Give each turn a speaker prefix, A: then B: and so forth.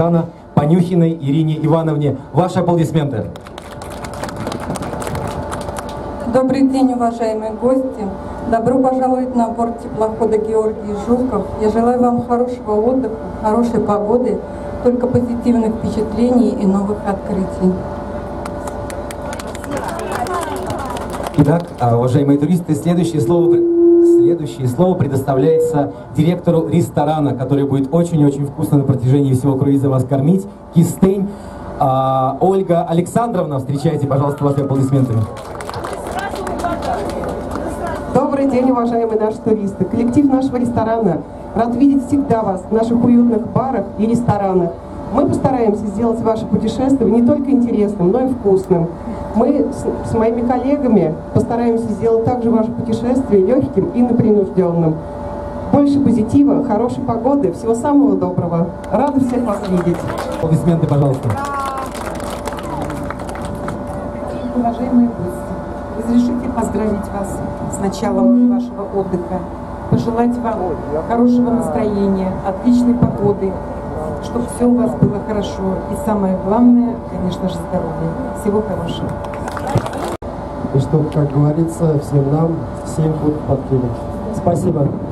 A: ресторана Панюхиной Ирине Ивановне. Ваши аплодисменты.
B: Добрый день, уважаемые гости. Добро пожаловать на борт теплохода Георгий Жуков. Я желаю вам хорошего отдыха, хорошей погоды, только позитивных впечатлений и новых открытий.
A: Итак, уважаемые туристы, следующее слово предоставляется директору ресторана, который будет очень-очень вкусно на протяжении всего круиза вас кормить. Кистень. Ольга Александровна, встречайте, пожалуйста, ваши аплодисментами.
C: Добрый день, уважаемые наши туристы. Коллектив нашего ресторана рад видеть всегда вас в наших уютных барах и ресторанах. Мы постараемся сделать ваше путешествие не только интересным, но и вкусным. Мы с моими коллегами постараемся сделать также ваше путешествие легким и непринужденным. Больше позитива, хорошей погоды, всего самого доброго. Рада всех вас видеть.
A: Аплодисменты, пожалуйста.
D: Уважаемые гости, разрешите поздравить вас с началом вашего отдыха, пожелать вам хорошего настроения, отличной погоды, чтобы все у вас было хорошо и самое главное, конечно же, здоровье. Всего хорошего.
E: И чтобы, как говорится, всем нам 7 футов подкинуть. Спасибо.